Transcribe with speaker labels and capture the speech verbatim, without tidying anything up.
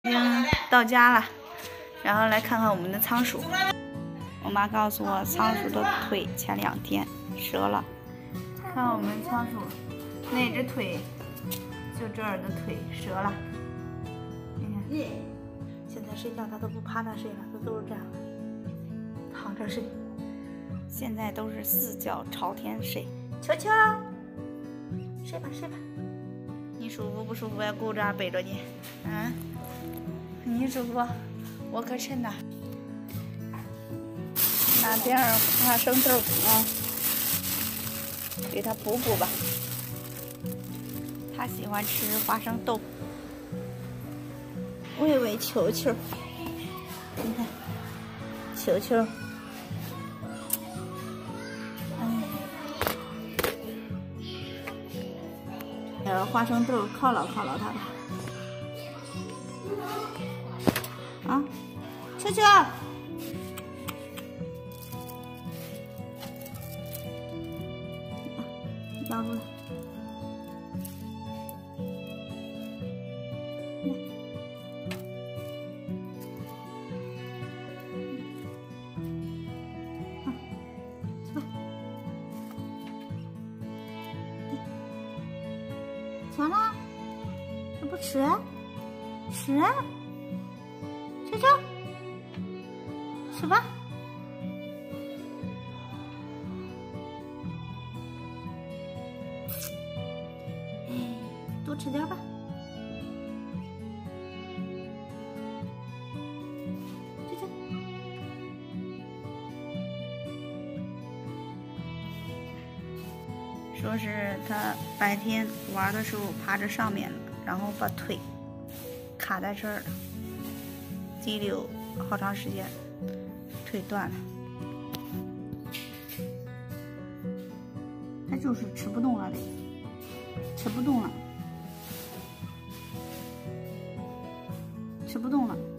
Speaker 1: 已经到家了，然后来看看我们的仓鼠。我妈告诉我，仓鼠的腿前两天折了。看我们仓鼠那只腿，就这儿的腿折了。你看，现在睡觉它都不趴着睡了，它都是这样躺着睡。现在都是四脚朝天睡。球球，睡吧睡吧。你舒服不舒服呀？顾着背着你，嗯，你舒服？我可沉呐。拿点儿花生豆啊，给它补补吧。它喜欢吃花生豆。喂喂球球，你看，球球，哎，呃，花生豆犒劳犒劳它吧。啊，球球。咬住了，啊，吃吧，吃完了，这不吃？吃，吃吃，吃吧。多吃点吧。吃吃。说是他白天玩的时候趴着上面，然后把腿卡在这儿了，滴溜好长时间，腿断了。他就是吃不动了嘞，吃不动了。吃不动了。